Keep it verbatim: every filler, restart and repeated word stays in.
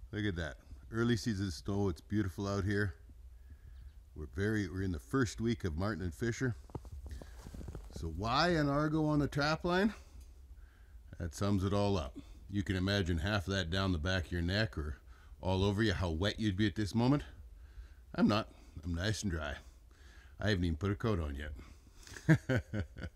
Look at that. Early season snow. It's beautiful out here. We're very we're in the first week of Marten and Fisher. So why an Argo on the trap line? That sums it all up. You can imagine half of that down the back of your neck or all over you, how wet you'd be at this moment. I'm not. I'm nice and dry. I haven't even put a coat on yet.